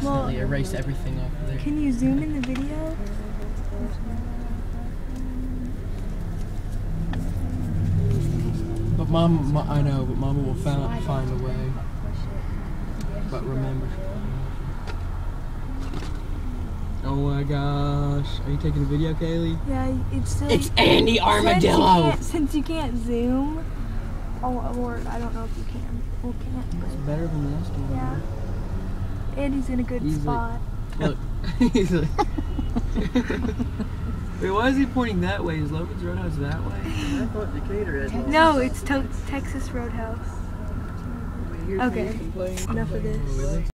accidentally erase everything off of there. Can you zoom in the video? But Mama, I know, but Mama will find a way. But remember. Oh my gosh. Are you taking a video, Kaylee? Yeah, it's still... It's Andy Armadillo! Since you can't zoom, or I don't know if you can. Well, can't. It's better than last one. Yeah. Andy's in a good spot. Like, look. He's like... Wait, why is he pointing that way? Is Logan's Roadhouse that way? I thought Decatur had one. No, it's Texas Roadhouse. Okay, enough of this. Oh, really?